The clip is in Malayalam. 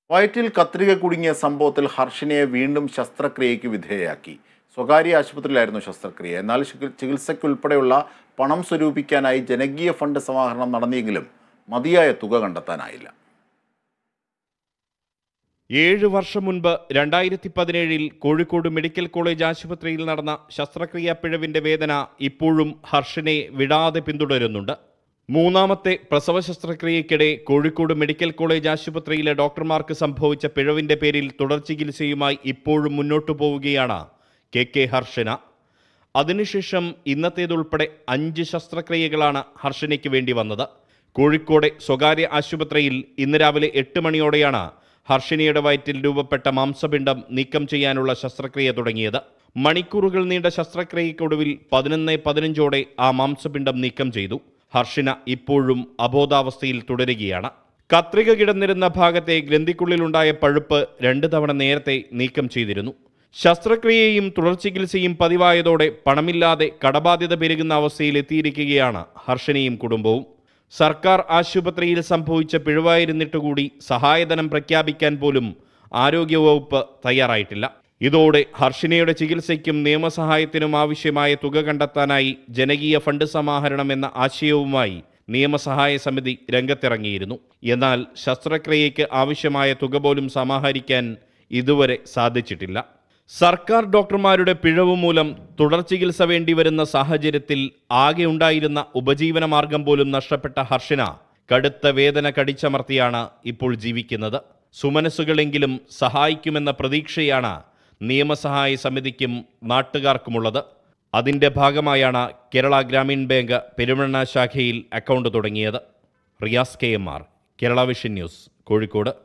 വയറ്റിൽ കത്രിക കുടുങ്ങിയ സംഭവത്തിൽ ഹർഷിനെ വീണ്ടും ശസ്ത്രക്രിയയ്ക്ക് വിധേയയാക്കി. സ്വകാര്യ ആശുപത്രിയിലായിരുന്നു ശസ്ത്രക്രിയ. എന്നാൽ ചികിത്സയ്ക്കുൾപ്പെടെയുള്ള പണം സ്വരൂപിക്കാനായി ജനകീയ ഫണ്ട് സമാഹരണം നടത്തിയെങ്കിലും മതിയായ തുക കണ്ടെത്താനായില്ല. 7 വർഷം മുൻപ് 2017 കോഴിക്കോട് മെഡിക്കൽ കോളേജ് ആശുപത്രിയിൽ നടന്ന ശസ്ത്രക്രിയാ പിഴവിന്റെ വേദന ഇപ്പോഴും ഹർഷിനെ വിടാതെ പിന്തുടരുന്നുണ്ട്. മൂന്നാമത്തെ പ്രസവ ശസ്ത്രക്രിയയ്ക്കിടെ കോഴിക്കോട് മെഡിക്കൽ കോളേജ് ആശുപത്രിയിലെ ഡോക്ടർമാർക്ക് സംഭവിച്ച പിഴവിന്റെ പേരിൽ തുടർ ചികിത്സയുമായി ഇപ്പോഴും മുന്നോട്ടു പോവുകയാണ് കെ ഹർഷിന. അതിനുശേഷം ഇന്നത്തേതുൾപ്പെടെ 5 ശസ്ത്രക്രിയകളാണ് ഹർഷിനയ്ക്ക് വേണ്ടി വന്നത്. കോഴിക്കോട് സ്വകാര്യ ആശുപത്രിയിൽ ഇന്ന് രാവിലെ 8 മണിയോടെയാണ് ഹർഷിനയുടെ വയറ്റിൽ രൂപപ്പെട്ട മാംസപിണ്ഡം നീക്കം ചെയ്യാനുള്ള ശസ്ത്രക്രിയ തുടങ്ങിയത്. മണിക്കൂറുകൾ നീണ്ട ശസ്ത്രക്രിയയ്ക്കൊടുവിൽ 11:15 ആ മാംസപിണ്ഡം നീക്കം ചെയ്തു. ഹർഷിന ഇപ്പോഴും അബോധാവസ്ഥയിൽ തുടരുകയാണ്. കത്രിക കിടന്നിരുന്ന ഭാഗത്തെ ഗ്രന്ഥിക്കുള്ളിലുണ്ടായ പഴുപ്പ് 2 തവണ നേരത്തെ നീക്കം ചെയ്തിരുന്നു. ശസ്ത്രക്രിയയും തുടർ ചികിത്സയും പതിവായതോടെ പണമില്ലാതെ കടബാധ്യത പെരുകുന്ന അവസ്ഥയിൽ എത്തിയിരിക്കുകയാണ് ഹർഷിനയും കുടുംബവും. സർക്കാർ ആശുപത്രിയിൽ സംഭവിച്ച പിഴവായിരുന്നിട്ടുകൂടി സഹായധനം പ്രഖ്യാപിക്കാൻ പോലും ആരോഗ്യവകുപ്പ് തയ്യാറായിട്ടില്ല. ഇതോടെ ഹർഷിനയുടെ ചികിത്സയ്ക്കും നിയമസഹായത്തിനും ആവശ്യമായ തുക കണ്ടെത്താനായി ജനകീയ ഫണ്ട് സമാഹരണം എന്ന ആശയവുമായി നിയമസഹായ സമിതി രംഗത്തിറങ്ങിയിരുന്നു. എന്നാൽ ശസ്ത്രക്രിയയ്ക്ക് ആവശ്യമായ തുക പോലും സമാഹരിക്കാൻ ഇതുവരെ സാധിച്ചിട്ടില്ല. സർക്കാർ ഡോക്ടർമാരുടെ പിഴവ് മൂലം തുടർ ചികിത്സ വേണ്ടിവരുന്ന സാഹചര്യത്തിൽ ആകെ ഉണ്ടായിരുന്ന ഉപജീവന മാർഗം പോലും നഷ്ടപ്പെട്ട ഹർഷിന കടുത്ത വേദന കടിച്ചമർത്തിയാണ് ഇപ്പോൾ ജീവിക്കുന്നത്. സുമനസ്സുകളെങ്കിലും സഹായിക്കുമെന്ന പ്രതീക്ഷയാണ് നിയമസഹായ സമിതിക്കും നാട്ടുകാർക്കുമുള്ളത്. അതിൻ്റെ ഭാഗമായാണ് കേരള ഗ്രാമീൺ ബാങ്ക് പെരുമണ്ണ ശാഖയിൽ അക്കൗണ്ട് തുടങ്ങിയത്. Riyas KMR, Kerala Vision News, Kozhikode.